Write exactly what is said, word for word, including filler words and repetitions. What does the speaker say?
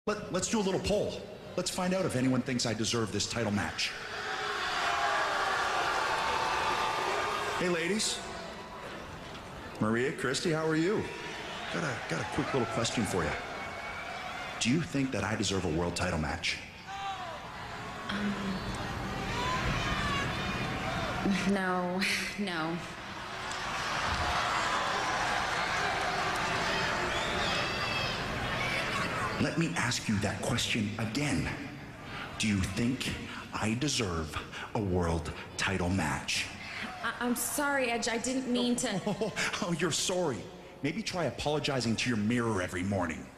Let, let's do a little poll. Let's find out if anyone thinks I deserve this title match. Hey, ladies. Maria, Christy, how are you? Got a, got a quick little question for you. Do you think that I deserve a world title match? Um, no, no. Let me ask you that question again. Do you think I deserve a world title match? I I'm sorry, Edge. I didn't mean to. Oh, oh, oh, you're sorry. Maybe try apologizing to your mirror every morning.